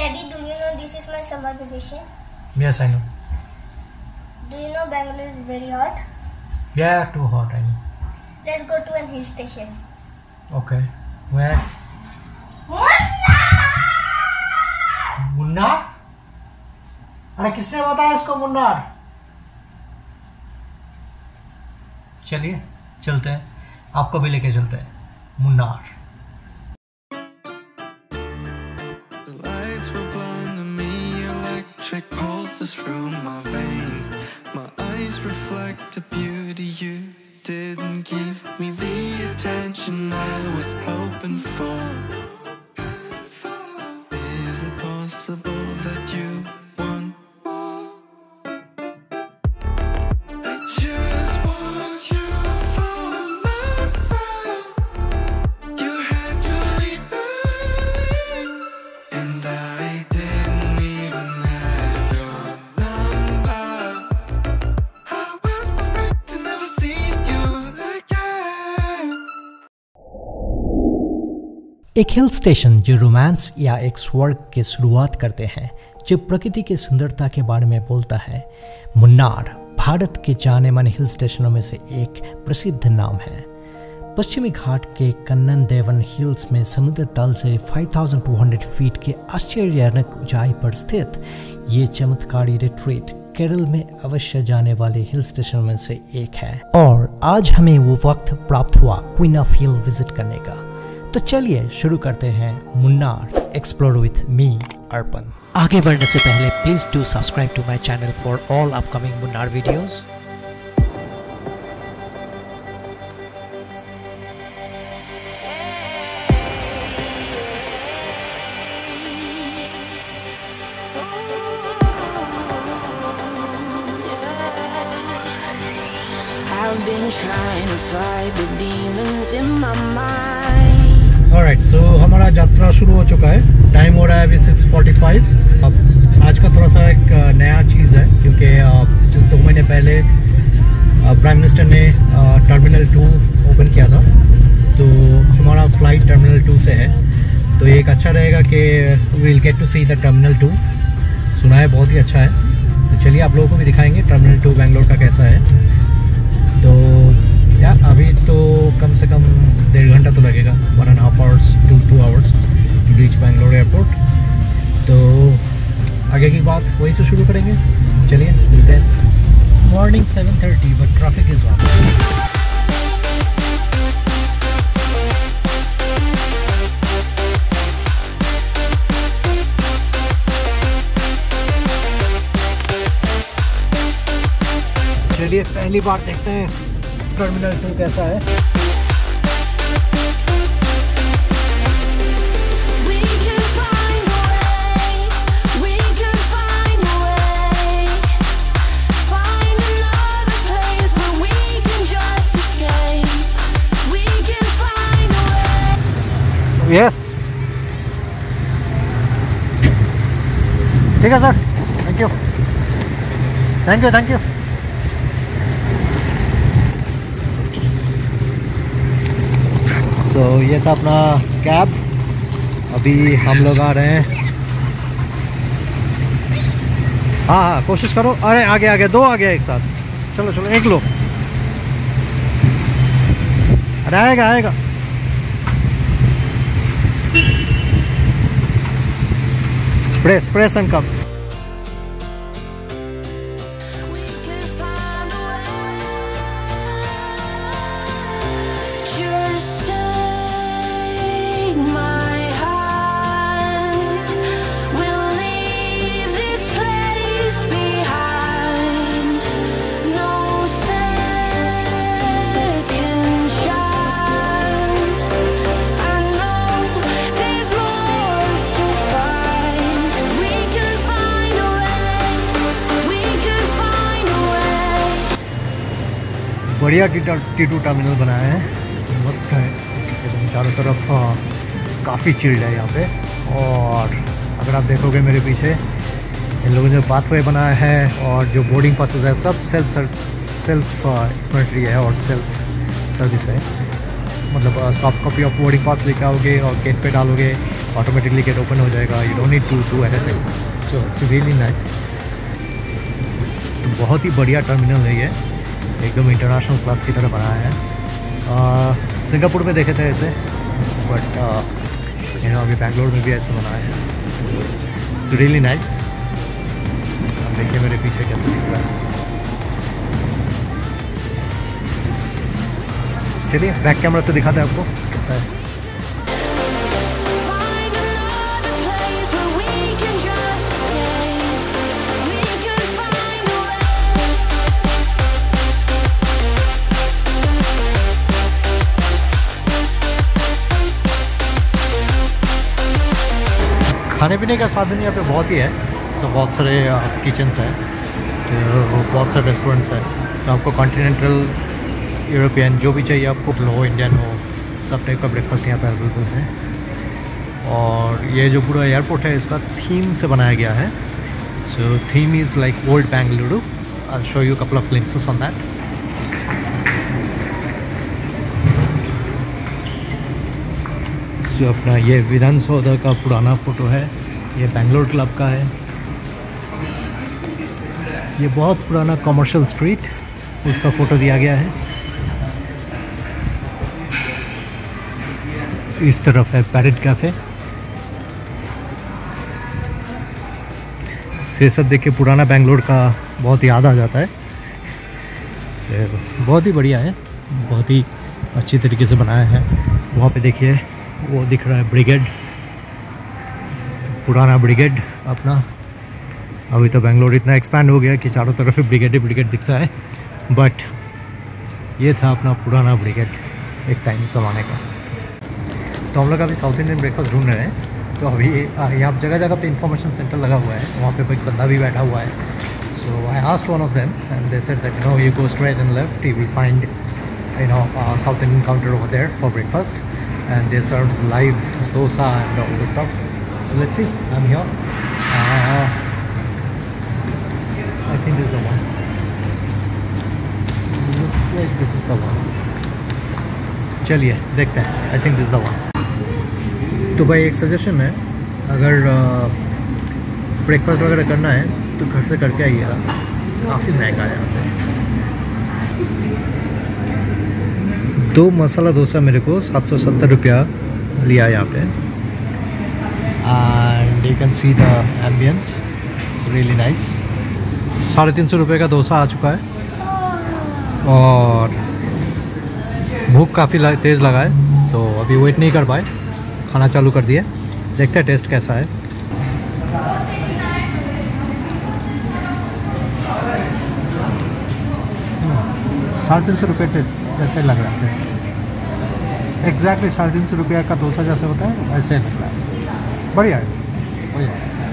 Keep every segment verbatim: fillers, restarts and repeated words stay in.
Daddy, do you know this is my summer vacation? Yes, I know. Do you know Bangalore is very hot? Yeah, too hot, I know. Let's go to a hill station. Okay. Where? Munnar? अरे किसने बताया इसको मुन्नार? चलिए चलते हैं, आपको भी लेके चलते हैं Munnar. Electric pulses through my veins. My eyes reflect the beauty you didn't give me the attention I was hoping for. Is it possible that you want more? I just want you for myself. You had to leave early, and I didn't even have your number. I was afraid to never see you again. एक hill station जो romance या एक स्वर्ग की शुरुआत करते हैं, जो प्रकृति की सुंदरता के बारे में बोलता है। मुन्नार भारत के जाने माने हिल स्टेशनों में से एक प्रसिद्ध नाम है। पश्चिमी घाट के कन्नन देवन हिल्स में समुद्र तल से पाँच हज़ार दो सौ फीट के आश्चर्यजनक ऊंचाई पर स्थित ये चमत्कारी रिट्रीट केरल में अवश्य जाने वाले हिल स्टेशन में से एक है। और आज हमें वो वक्त प्राप्त हुआ क्वीन ऑफ हिल विजिट करने का। तो चलिए शुरू करते हैं Munnar explore with me Arpan. आगे बढ़ने से पहले please do subscribe to my channel for all upcoming Munnar videos. I've been trying to fight the demons in my mind. Alright, so हमारा यात्रा शुरू हो चुका है। टाइम हो रहा है अभी सिक्स फोर्टी फाइव। अब आज का थोड़ा सा एक नया चीज़ है, क्योंकि जिस दो महीने पहले प्राइम मिनिस्टर ने टर्मिनल टू ओपन किया था, तो हमारा फ्लाइट टर्मिनल टू से है। तो ये एक अच्छा रहेगा कि we'll get to see the terminal two. सुना है बहुत ही अच्छा है, तो चलिए आप लोगों को भी दिखाएंगे टर्मिनल टू बेंगलोर का कैसा है। तो या अभी तो कम से कम डेढ़ घंटा तो लगेगा, one and half hours to two hours to reach Bangalore airport. तो आगे की बात वहीं से शुरू करेंगे। चलिए मिलते हैं। Morning seven thirty but traffic is on. चलिए पहली बार देखते हैं टर्मिनल टू कैसा है। यस, ठीक है sir, thank you thank you thank you. So so, ये था अपना कैब। अभी हम लोग आ रहे हैं। हाँ हाँ कोशिश करो। अरे आगे आगे दो आ गया एक साथ। चलो चलो एक लो। अरे आएगा आएगा। Press press and come. बढ़िया टी टू टर्मिनल बनाया है, मस्त है एकदम। चारों तरफ काफ़ी चिल्ड है यहाँ पे। और अगर आप देखोगे मेरे पीछे, इन लोगों ने पाथवे बनाया है और जो बोर्डिंग पासेस है सब सेल्फ सेल्फ एक्सप्लेनेटरी है और सेल्फ सर्विस है। मतलब soft copy of boarding pass लेके आओगे और गेट पे डालोगे, ऑटोमेटिकली गेट ओपन हो जाएगा। You don't need to do anything, so it's really nice. तो बहुत ही बढ़िया टर्मिनल है ये, एकदम इंटरनेशनल क्लास की तरह बनाया है। सिंगापुर में देखे थे ऐसे, बट यू नो अभी बैंगलोर में भी ऐसे बनाया है। It's really nice. देखिए मेरे पीछे कैसे दिख रहा है। चलिए बैक कैमरा से दिखाते हैं आपको कैसा है। खाने पीने का साधन यहाँ पे बहुत ही है। तो बहुत सारे किचन्स हैं, तो बहुत सारे रेस्टोरेंट्स हैं। तो आपको कॉन्टिनेंटल, यूरोपियन जो भी चाहिए आपको, लो इंडियन हो, सब टाइप का ब्रेकफास्ट यहाँ पे अवेलेबल है। और ये जो पूरा एयरपोर्ट है इसका थीम से बनाया गया है। So theme is like old Bengaluru. I will show you couple of glimpses on that. जो अपना ये विधानसौधा का पुराना फ़ोटो है, ये बेंगलोर क्लब का है। ये बहुत पुराना कमर्शियल स्ट्रीट, उसका फ़ोटो दिया गया है। इस तरफ है पैरेट कैफ़े। से सब देख के पुराना बेंगलोर का बहुत याद आ जाता है। से बहुत ही बढ़िया है, बहुत ही अच्छी तरीके से बनाया है। वहाँ पे देखिए वो दिख रहा है ब्रिगेड, पुराना ब्रिगेड अपना। अभी तो बेंगलोर इतना एक्सपैंड हो गया कि चारों तरफ ब्रिगेड ही ब्रिगेड दिखता है, बट ये था अपना पुराना ब्रिगेड एक टाइम ज़माने का। तो हम लोग अभी साउथ इंडियन ब्रेकफास्ट ढूंढ रहे हैं। तो अभी यहाँ जगह जगह पे इंफॉर्मेशन सेंटर लगा हुआ है, वहाँ पे कोई बंदा भी बैठा हुआ है। So I asked one of them and they said that you know you go straight and left, you will find you know South Indian counter over there for breakfast, and they serve live dosa and all the stuff. So let's see. I'm here. Uh, I think this is the one. Looks like this is the one. चलिए देखते हैं। I think this is the one. तो भाई एक suggestion है, अगर breakfast uh, वगैरह करना है तो घर से करके आइएगा। काफ़ी महंगा है यहाँ पे। दो मसाला डोसा मेरे को सात सौ सत्तर रुपया लिया यहाँ पे। And you can see the ambience, really nice. साढ़े तीन सौ रुपये का डोसा आ चुका है और भूख काफ़ी तेज़ लगा है, तो अभी वेट नहीं कर पाए, खाना चालू कर दिए। देखते हैं टेस्ट कैसा है। साढ़े तीन सौ रुपये टेस्ट जैसे लग रहा है टेस्ट। एग्जैक्टली साढ़े तीन सौ रुपये का डोसा जैसे होता है वैसे लग रहा है। बढ़िया है, बढ़िया।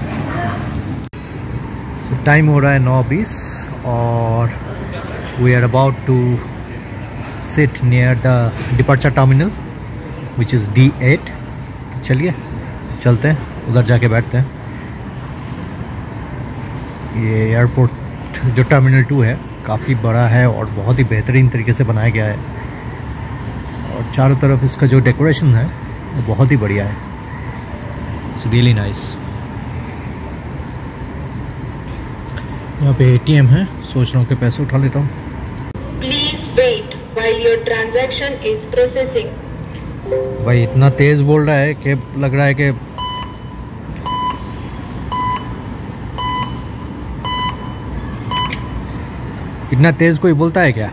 तो टाइम हो रहा है नौ बीस और we are about to sit near the departure terminal which is D eight. चलिए चलते हैं, उधर जाके बैठते हैं। ये एयरपोर्ट जो टर्मिनल टू है काफ़ी बड़ा है और बहुत ही बेहतरीन तरीके से बनाया गया है, और चारों तरफ इसका जो डेकोरेशन है वो बहुत ही बढ़िया है। It's really nice. यहाँ पे एटीएम है, सोच रहा हूँ कि पैसे उठा लेता हूँ। Please wait while your transaction is processing. भाई इतना तेज़ बोल रहा है कि लग रहा है कि इतना तेज़ कोई बोलता है क्या?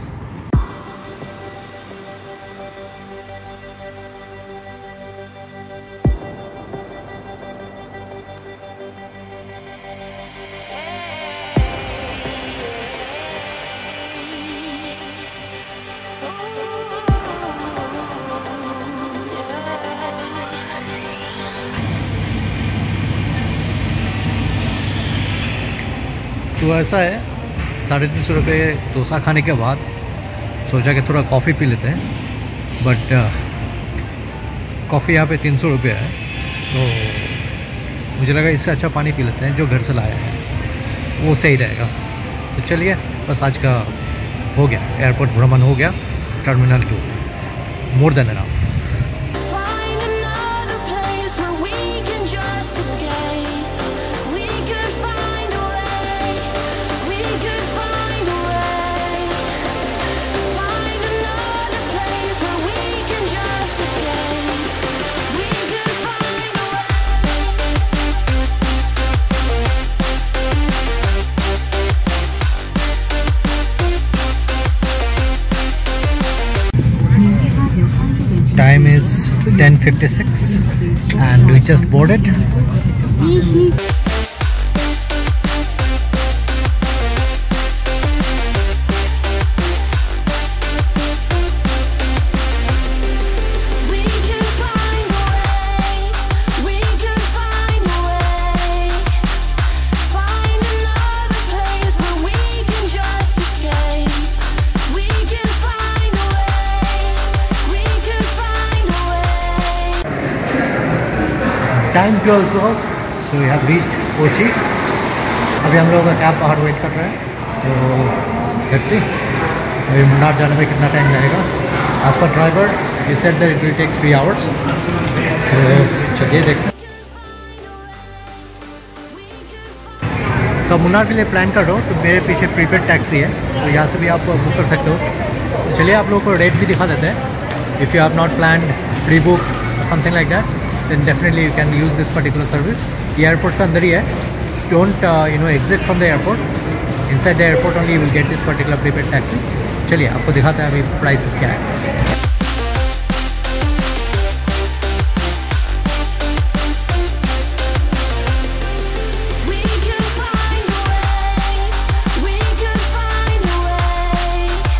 तो ऐसा है, साढ़े तीन सौ रुपये डोसा खाने के बाद सोचा कि थोड़ा कॉफ़ी पी लेते हैं, बट कॉफ़ी यहाँ पे तीन सौ रुपये है, तो मुझे लगा इससे अच्छा पानी पी लेते हैं जो घर से लाया है, वो सही रहेगा। तो चलिए, बस आज का हो गया, एयरपोर्ट भ्रमण हो गया, terminal two. More than enough. Find another place where we can just escape. We could find a way. We could find a way. Find another place where we can just escape. We could find a way. Time is ten fifty-six and we just boarded. We could find a way. We could find a way. Find another place where we can just escape. We can find a way. We could find a way. Time twelve twelve, so we have reached Kochi. अभी हम लोगों का cab बाहर wait कर रहा है, तो let's see अभी मुन्नार जाने में कितना टाइम लगेगा। As per driver he said that it will take three hours. तो चलिए देखते हैं। सब मुन्नार के लिए प्लान कर रहे हो तो मेरे पीछे प्रीपेड टैक्सी है, तो यहाँ से भी आप बुक कर सकते हो। तो चलिए आप लोगों को रेट भी दिखा देते हैं। If you have not plan pre book something like that, then definitely you can use this particular service. ये एयरपोर्ट के अंदर ही है, don't you know exit from the airport, inside the airport only you will get this particular prepaid taxi. चलिए आपको दिखाते हैं अभी प्राइसेस क्या है। We could find a way. We could find a way.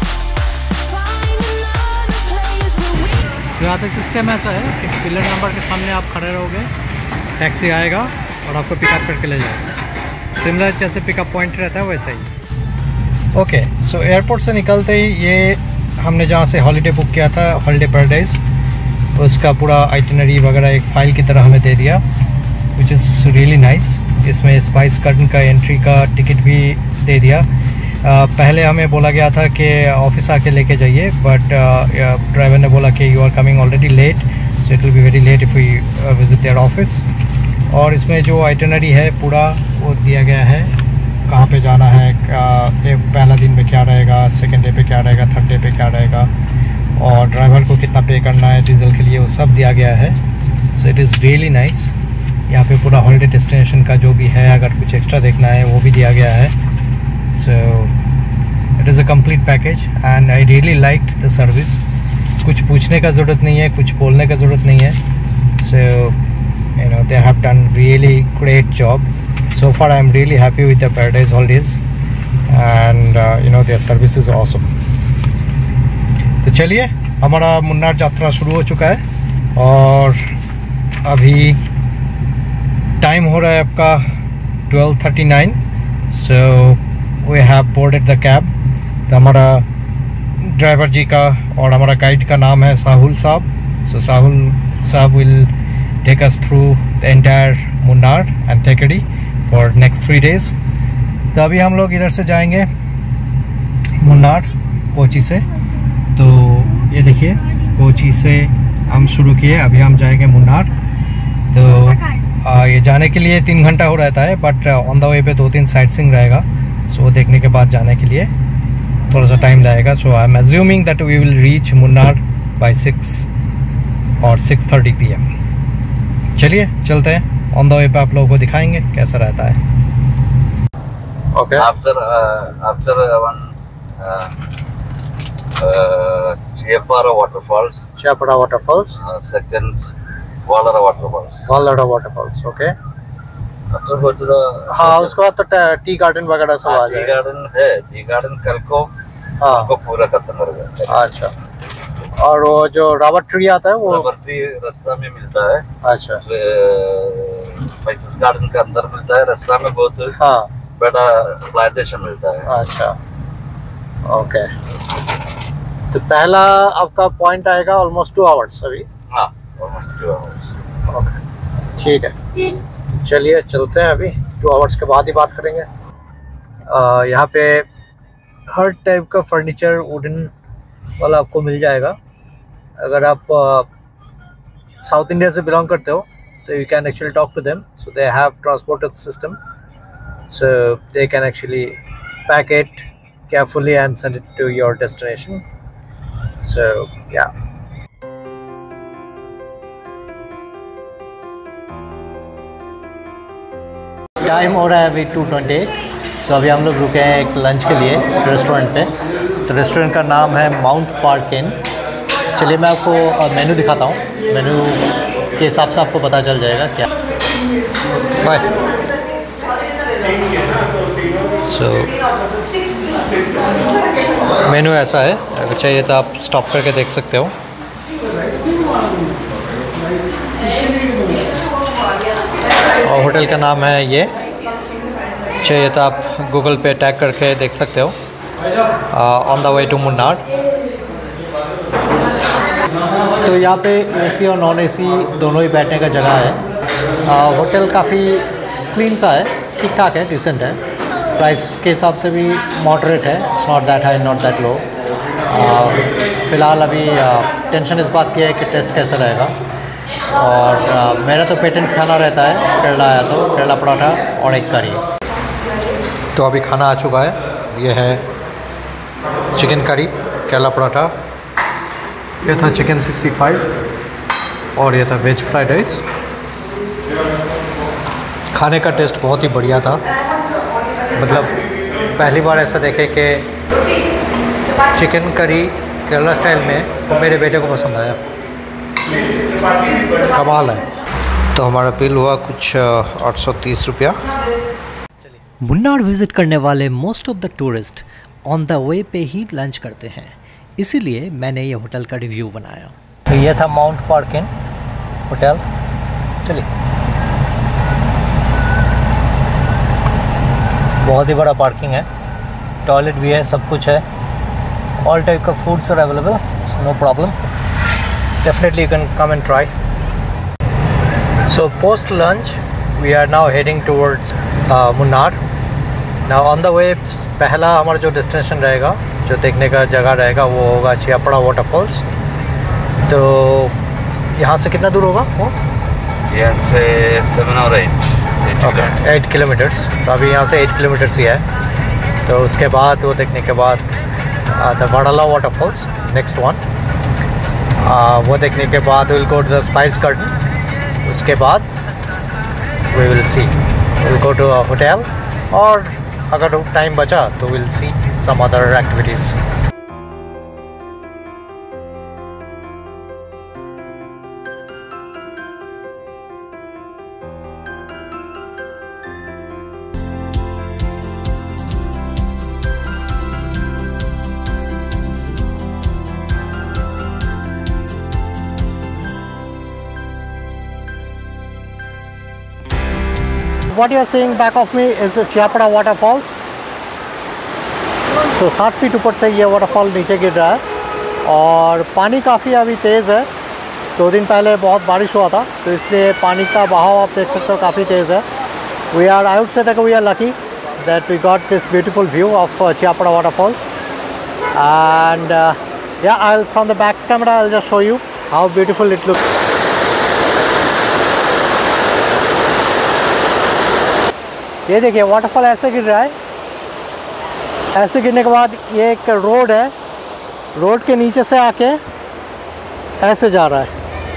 Find another place where we. तो यहाँ पे सिस्टम ऐसा है कि पिलर नंबर के सामने आप खड़े रहोगे, टैक्सी आएगा और आपको पिकअप करके ले जाएगा। सिमिलर जैसे पिकअप पॉइंट रहता है वैसा ही। ओके, सो एयरपोर्ट से निकलते ही ये हमने जहाँ से हॉलीडे बुक किया था, हॉलीडे पैराडाइज, उसका पूरा आइटिनरी वगैरह एक फ़ाइल की तरह हमें दे दिया, विच इज़ रियली नाइस। इसमें स्पाइस गार्डन का एंट्री का टिकट भी दे दिया। uh, पहले हमें बोला गया था कि ऑफिस आके लेके जाइए, बट ड्राइवर ने बोला कि you are coming already late, so it will be very late if we visit their office. और इसमें जो आइटिनरी है पूरा वो दिया गया है, कहाँ पे जाना है, पहला दिन में क्या रहेगा, सेकेंड डे पे क्या रहेगा, थर्ड डे पे क्या रहेगा, और ड्राइवर को कितना पे करना है डीजल के लिए, वो सब दिया गया है। So it is really nice. यहाँ पे पूरा हॉलीडे डेस्टिनेशन का जो भी है, अगर कुछ एक्स्ट्रा देखना है वो भी दिया गया है। So it is a complete package and I really liked the service. कुछ पूछने का ज़रूरत नहीं है, कुछ बोलने का ज़रूरत नहीं है। सो you know they have done really great job so far. I'm really happy with the Paradise Holidays and uh, you know their service is awesome. तो चलिए हमारा मुन्नार यात्रा शुरू हो चुका है और अभी टाइम हो रहा है आपका twelve thirty nine. So we have boarded the cab. तो हमारा ड्राइवर जी का और हमारा गाइड का नाम है साहुल साहब। सो साहुल साहब will take us through the entire Munnar and Tekadi for next three days. तो अभी हम लोग इधर से जाएंगे मुन्नार कोची से। तो ये देखिए कोची से हम शुरू किए, अभी हम जाएंगे मुन्नार। तो आ, ये जाने के लिए तीन घंटा हो रहता है, बट ऑन द वे पे दो तीन साइट सीइंग रहेगा। सो वो देखने के बाद जाने के लिए थोड़ा सा टाइम लगेगा। So I am assuming that we will reach Munnar by six और सिक्स थर्टी पी एम। चलिए चलते हैं, ऑन द वे पे आप लोगों को दिखाएंगे कैसा रहता है। Okay, after after one Chiapara waterfalls, Chiapara waterfalls, uh, second Wallara waterfalls. Wallara waterfalls, okay. After go to the हाँ, उसके बाद तो टी गार्डन वगैरह सब आ टी जाएगा। गार्डन है, टी गार्डन कल को हाँ को पूरा खत्म कर गया। अच्छा, और वो जो रावत ट्री आता है वो रावत ट्री रास्ता में मिलता है। अच्छा, स्पाइसेस गार्डन के अंदर मिलता है, रास्ता में बहुत हाँ बड़ा प्लांटेशन मिलता है। अच्छा, ओके। तो पहला आपका पॉइंट आएगा ऑलमोस्ट टू आवर्स अभी। हाँ, ऑलमोस्ट टू आवर्स। ओके, ठीक है, चलिए चलते हैं। अभी टू आवर्स के बाद ही बात करेंगे। यहाँ पे हर टाइप का फर्नीचर वुडन वाला आपको मिल जाएगा। अगर आप साउथ इंडिया से बिलोंग करते हो तो you can actually talk to them, so they have transport system, so they can actually pack it carefully and send it to your destination. So yeah. Time हो रहा है अभी टू ट्वेंटी एट। सो अभी हम लोग रुके हैं एक लंच के लिए रेस्टोरेंट पे। तो रेस्टोरेंट का नाम है माउंट पार्क इन। चलिए मैं आपको मेनू दिखाता हूँ, मेनू के हिसाब से आपको पता चल जाएगा क्या। बाय। सो मेनू ऐसा है, अगर चाहिए तो आप स्टॉप करके देख सकते हो। और होटल का नाम है ये, चाहिए तो आप गूगल पे टैग करके देख सकते हो, on the way to Munnar. तो यहाँ पे एसी और नॉन एसी दोनों ही बैठने का जगह है। होटल काफ़ी क्लीन सा है, ठीक ठाक है, डिसेंट है। प्राइस के हिसाब से भी मॉडरेट है, it's not that high not that low. फ़िलहाल अभी टेंशन इस बात की है कि टेस्ट कैसा रहेगा। और uh, मेरा तो पेटेंट खाना रहता है, केरला आया तो केरला पराठा और एक करी। तो अभी खाना आ चुका है, ये है चिकन करी, केरला पराठा, ये था चिकन सिक्सटी फाइव और ये था वेज फ्राइड राइस। खाने का टेस्ट बहुत ही बढ़िया था, मतलब पहली बार ऐसा देखे कि चिकन करी केरला स्टाइल में, तो मेरे बेटे को पसंद आया, कमाल है। तो हमारा बिल हुआ कुछ आठ सौ तीस रुपया। मुन्नार विजिट करने वाले most of the tourist on the way पे ही लंच करते हैं, इसीलिए मैंने ये होटल का रिव्यू बनाया। तो ये था माउंट पार्क इन होटल। चलिए, बहुत ही बड़ा पार्किंग है, टॉयलेट भी है, सब कुछ है, ऑल टाइप का foods are available, no problem, definitely you can come and try. So post lunch we are now heading towards uh, Munnar. Now on the way पहला हमारा जो डेस्टिनेशन रहेगा, जो देखने का जगह रहेगा, वो होगा चियापड़ा वाटरफॉल्स। तो यहाँ से कितना दूर होगा वो? यहाँ से सेवन और एट ओके एट किलोमीटर्स। तो अभी यहाँ से एट किलोमीटर्स ही है। तो उसके बाद वो देखने के बाद the Valara waterfalls next one, Uh, वो देखने के बाद will go to the spice garden. उसके बाद we will see will go to a hotel, और अगर टाइम बचा तो will see some other activities. What you are seeing back of me is the Cheeyappara waterfalls. So साठ feet ऊपर से ये वाटरफॉल नीचे गिर रहा है, और पानी काफ़ी अभी तेज़ है। दो दिन पहले बहुत बारिश हुआ था, तो इसलिए पानी का बहाव आप देख सकते हो काफ़ी तेज़ है। We are, I would say that we are lucky that we got this beautiful view of uh, चियापड़ा waterfalls. And uh, yeah, I'll from the back camera I'll just show you how beautiful it looks. ये देखिए waterfall ऐसे गिर रहा है, ऐसे गिरने के बाद ये एक रोड है, रोड के नीचे से आके ऐसे जा रहा है।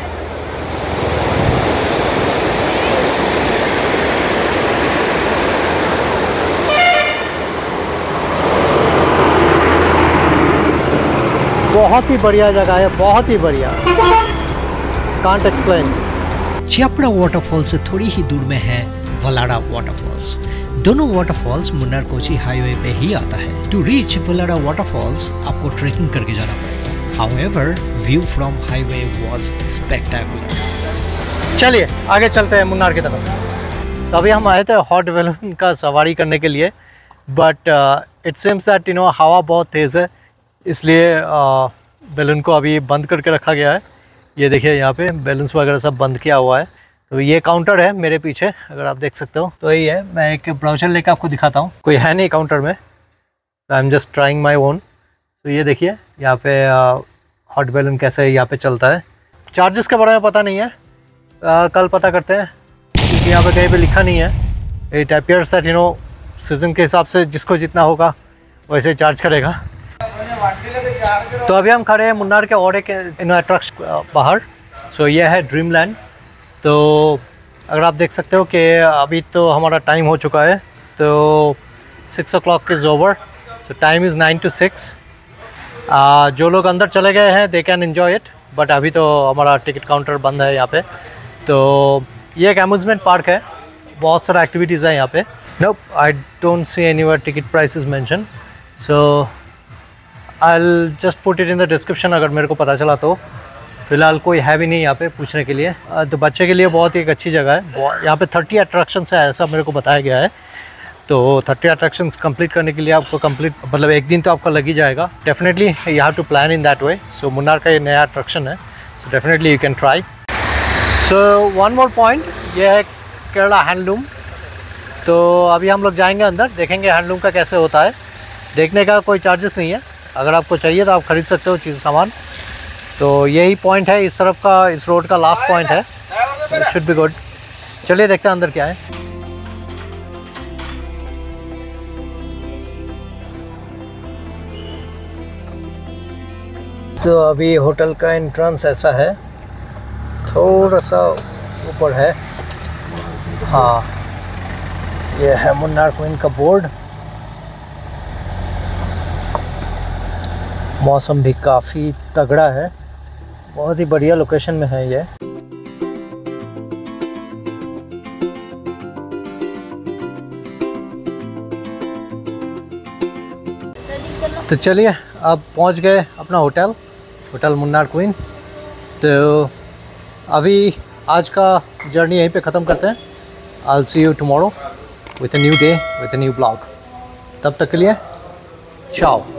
बहुत ही बढ़िया जगह है, बहुत ही बढ़िया, कांट एक्सप्लेन। चियापड़ा वाटरफॉल से थोड़ी ही दूर में है वलाड़ा वाटरफॉल्स। दोनों वाटरफॉल्स मुन्नार कोची हाईवे पे ही आता है। टू रीच वलाड़ा वाटरफॉल्स आपको ट्रेकिंग करके जाना पड़ेगा। However view from highway was spectacular. चलिए आगे चलते हैं मुन्नार की तरफ। तो अभी हम आए थे हॉट बैलून का सवारी करने के लिए, but it seems that you know हवा बहुत तेज़ है, इसलिए बैलून को अभी बंद करके रखा गया है। ये देखिए यहाँ पे बैलून्स वगैरह सब बंद किया हुआ है। तो ये काउंटर है मेरे पीछे, अगर आप देख सकते हो। तो यही है, मैं एक ब्राउचर लेकर आपको दिखाता हूँ, कोई है नहीं काउंटर में, I am just trying my own. तो ये देखिए यहाँ पे हॉट बैलून कैसे यहाँ पे चलता है। चार्जेस के बारे में पता नहीं है, आ, कल पता करते हैं, क्योंकि यहाँ पे कहीं पे लिखा नहीं है। It appears that you know season के हिसाब से जिसको जितना होगा वैसे चार्ज करेगा। तो अभी हम खड़े हैं मुन्नार के और एक इन अट्रैक्श बाहर। सो ये है ड्रीम लैंड। तो अगर आप देख सकते हो कि अभी तो हमारा टाइम हो चुका है, तो six o'clock is over. So time is nine to six. जो लोग अंदर चले गए हैं they can enjoy it, but अभी तो हमारा टिकट काउंटर बंद है यहाँ पे। तो ये एक अम्यूज़मेंट पार्क है, बहुत सारा एक्टिविटीज़ है यहाँ पे। No I don't see anywhere ticket prices mention, so I will just put it in the description अगर मेरे को पता चला तो। फ़िलहाल कोई है भी नहीं यहाँ पे पूछने के लिए। तो बच्चे के लिए बहुत ही एक अच्छी जगह है। यहाँ पे थर्टी अट्रैक्शंस है ऐसा मेरे को बताया गया है। तो थर्टी अट्रैक्शंस कंप्लीट करने के लिए आपको कंप्लीट मतलब एक दिन तो आपका लग ही जाएगा। Definitely you have to plan in that way. So Munnar का ये नया अट्रैक्शन है, so definitely you can try. So one more point, ये है केरला हैंडलूम। तो अभी हम लोग जाएंगे अंदर, देखेंगे हैंडलूम का कैसे होता है। देखने का कोई चार्जेस नहीं है, अगर आपको चाहिए तो आप ख़रीद सकते हो चीज़ सामान। तो यही पॉइंट है इस तरफ का, इस रोड का लास्ट पॉइंट है। It should be good. चलिए देखते हैं अंदर क्या है। तो अभी होटल का एंट्रेंस ऐसा है, थोड़ा सा ऊपर है। हाँ, ये है मुन्नार क्वीन का बोर्ड। मौसम भी काफ़ी तगड़ा है, बहुत ही बढ़िया लोकेशन में है ये। तो चलिए अब पहुंच गए अपना होटल, होटल मुन्नार क्वीन। तो अभी आज का जर्नी यहीं पे ख़त्म करते हैं। I will see you tomorrow with a new day with a new blog. तब तक के लिए चाओ।